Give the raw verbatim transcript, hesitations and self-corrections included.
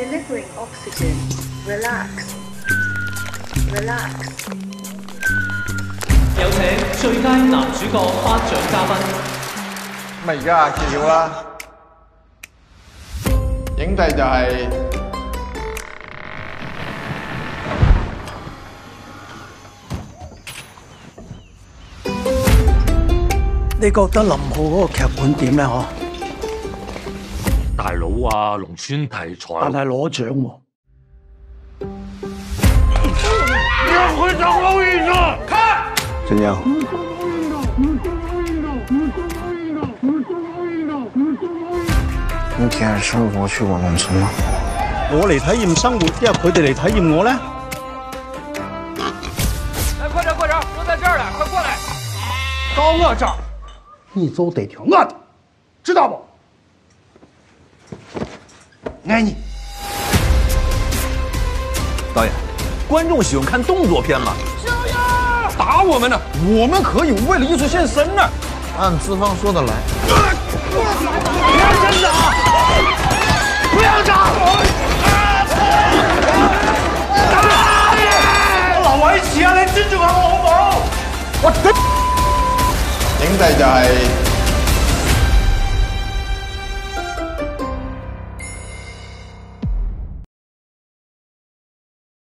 Delivering oxygen. Relax. Relax. 有請最佳男主角頒獎嘉賓。 咁而家揭曉啦，影帝就係、 你覺得林浩嗰個劇本點咧？嗬？ 大佬啊，農村題材， 但係攞獎喎。 要回找老椅子，看。 真有。你体验生活去過農村嗎？ 我嚟體驗生活，因為佢哋嚟體驗我咧。 來，快點，快點，都在這兒了，快過來。 到我這兒，你就得聽我的，知道不？愛你。 導演，觀眾喜歡看動作片嘛？ 打我們呢？ 我們可以為了藝術獻身呢。 按資方說的來。 別真打！不要打！我老圍一起啊！你尊重下我好唔好？我頂。 影帝就係、